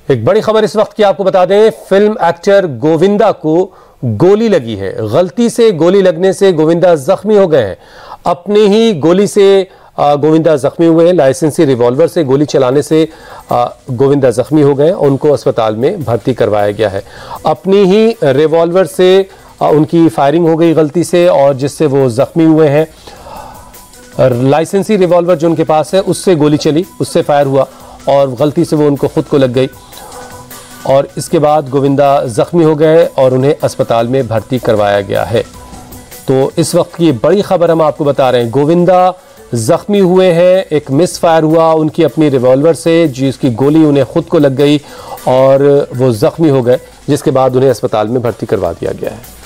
एक बड़ी खबर इस वक्त की आपको बता दें, फिल्म एक्टर गोविंदा को गोली लगी है। गलती से गोली लगने से गोविंदा जख्मी हो गए हैं। अपनी ही गोली से गोविंदा जख्मी हुए हैं। लाइसेंसी रिवॉल्वर से गोली चलाने से गोविंदा जख्मी हो गए। उनको अस्पताल में भर्ती करवाया गया है। अपनी ही रिवॉल्वर से उनकी फायरिंग हो गई गलती से, और जिससे वो जख्मी हुए हैं। लाइसेंसी रिवॉल्वर जो उनके पास है उससे गोली चली, उससे फायर हुआ और गलती से वो उनको खुद को लग गई, और इसके बाद गोविंदा जख्मी हो गए और उन्हें अस्पताल में भर्ती करवाया गया है। तो इस वक्त की बड़ी खबर हम आपको बता रहे हैं, गोविंदा जख्मी हुए हैं। एक मिस फायर हुआ उनकी अपनी रिवॉल्वर से, जिसकी गोली उन्हें खुद को लग गई और वो जख्मी हो गए, जिसके बाद उन्हें अस्पताल में भर्ती करवा दिया गया है।